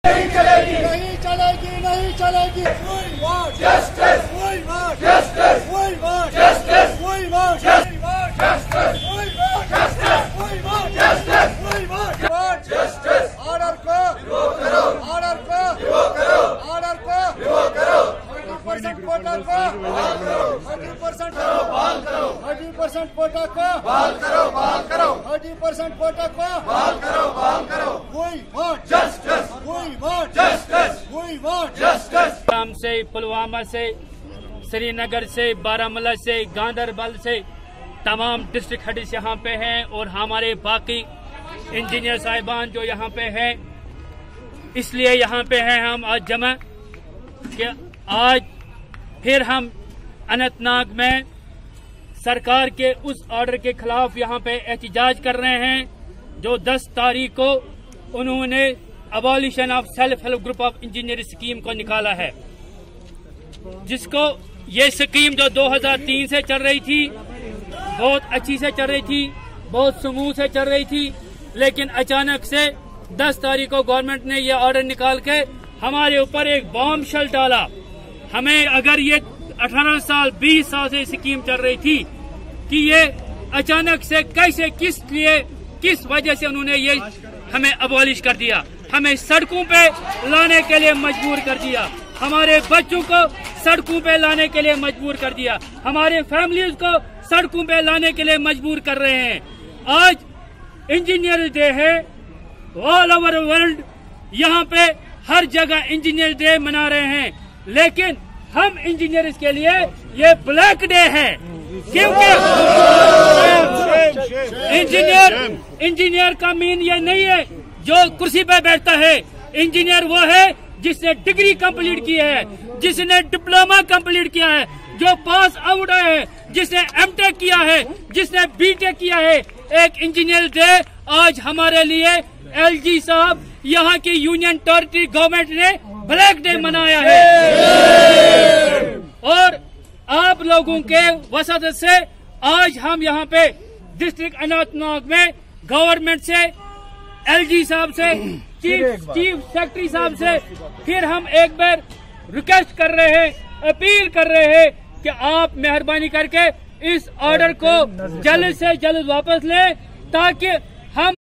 नहीं चलेगी, नहीं चलेगी, नहीं चलेगी। Justice, justice, justice, justice, order को रिवोक करो, ऑर्डर को रिवोक करो, ऑर्डर को रिवोक करो, 30% कोटा को बहाल करो, 30% बहाल करो, 30% कोटा को बहाल करो, बहाल करो, 30% कोटा को बहाल करो, बहाल करो। We want justice, we want justice, we want justice. शाम से, पुलवामा से, श्रीनगर से, बारामूला से, गांधरबल से तमाम डिस्ट्रिक्ट हेड्स यहाँ पे हैं और हमारे बाकी इंजीनियर साहिबान जो यहाँ पे हैं, इसलिए यहाँ पे हैं हम आज जमा कि आज फिर हम अनंतनाग में सरकार के उस ऑर्डर के खिलाफ यहाँ पे एहतजाज कर रहे हैं जो 10 तारीख को उन्होंने abolition of self help group of engineer scheme को निकाला है, जिसको ये स्कीम जो 2003 से चल रही थी, बहुत अच्छी से चल रही थी, बहुत स्मूथ से चल रही थी, लेकिन अचानक से 10 तारीख को गवर्नमेंट ने ये ऑर्डर निकाल के हमारे ऊपर एक बॉम्ब शेल डाला। हमें अगर ये 18 साल 20 साल से स्कीम चल रही थी कि ये अचानक से कैसे, किस लिए, किस वजह से उन्होंने ये हमें अबॉलिश कर दिया, हमें सड़कों पे लाने के लिए मजबूर कर दिया, हमारे बच्चों को सड़कों पे लाने के लिए मजबूर कर दिया, हमारे फैमिलीज को सड़कों पे लाने के लिए मजबूर कर रहे हैं। आज इंजीनियर डे है, ऑल ओवर वर्ल्ड यहाँ पे हर जगह इंजीनियर डे मना रहे हैं, लेकिन हम इंजीनियर्स के लिए ये ब्लैक डे है, क्योंकि इंजीनियर का मीन ये नहीं है जो कुर्सी पे बैठता है। इंजीनियर वो है जिसने डिग्री कंप्लीट की है, जिसने डिप्लोमा कंप्लीट किया है, जो पास आउट है, जिसने एमटेक किया है, जिसने बीटेक किया है। एक इंजीनियर डे आज हमारे लिए एलजी साहब, यहाँ की यूनियन टेरिटरी गवर्नमेंट ने ब्लैक डे मनाया है। और आप लोगों के वसत से आज हम यहाँ पे डिस्ट्रिक्ट अनंतनाग में गवर्नमेंट से, एलजी साहब से, चीफ सेक्रेटरी साहब से फिर हम एक बार रिक्वेस्ट कर रहे हैं, अपील कर रहे हैं कि आप मेहरबानी करके इस ऑर्डर को जल्द से जल्द वापस लें, ताकि हम